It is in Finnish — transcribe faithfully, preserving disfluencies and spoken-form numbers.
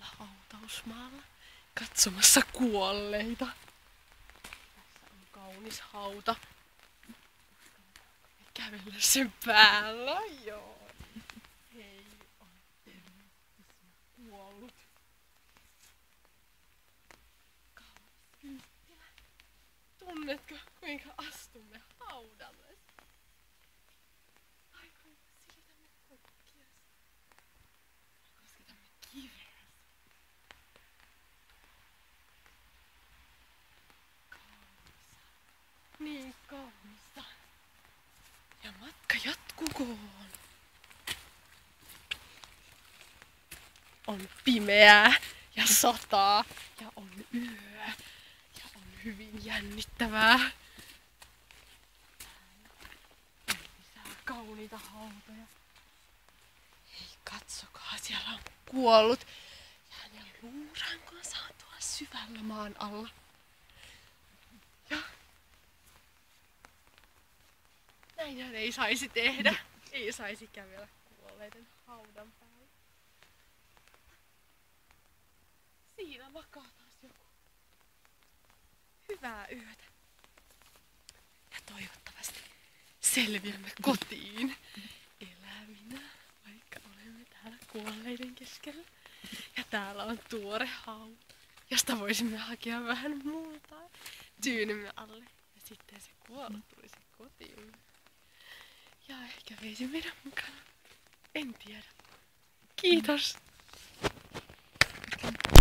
hautausmaalla katsomassa kuolleita. Tässä on kaunis hauta. Kävellä sen päällä, joo. Hei, on terveellisiä kuollut. Kaunis kynttilä. Tunnetko, kuinka astumme haudalle? Ai kuinka silitämme kukkia. Kosketamme kiveä. Kaunista. Niin kaunista. Ja matka jatkukoon. On pimeää ja sataa ja on yö ja on hyvin jännittävää. On lisää kauniita hautoja. Hei, katsokaa, siellä on kuollut. Ja hänen luuranko on saatua syvällä maan alla. Ja näinhän ei saisi tehdä. Ei saisi kävellä kuolleiden haudan päällä. Siinä makaa taas joku. Hyvää yötä. Ja toivottavasti selviämme kotiin elävinä, vaikka olemme täällä kuolleiden keskellä. Ja täällä on tuore hauta, josta voisimme hakea vähän multaa tyynymme alle. Ja sitten se kuollut tulisi kotiin. Ja ehkä veisi meidän mukana. En tiedä. Kiitos.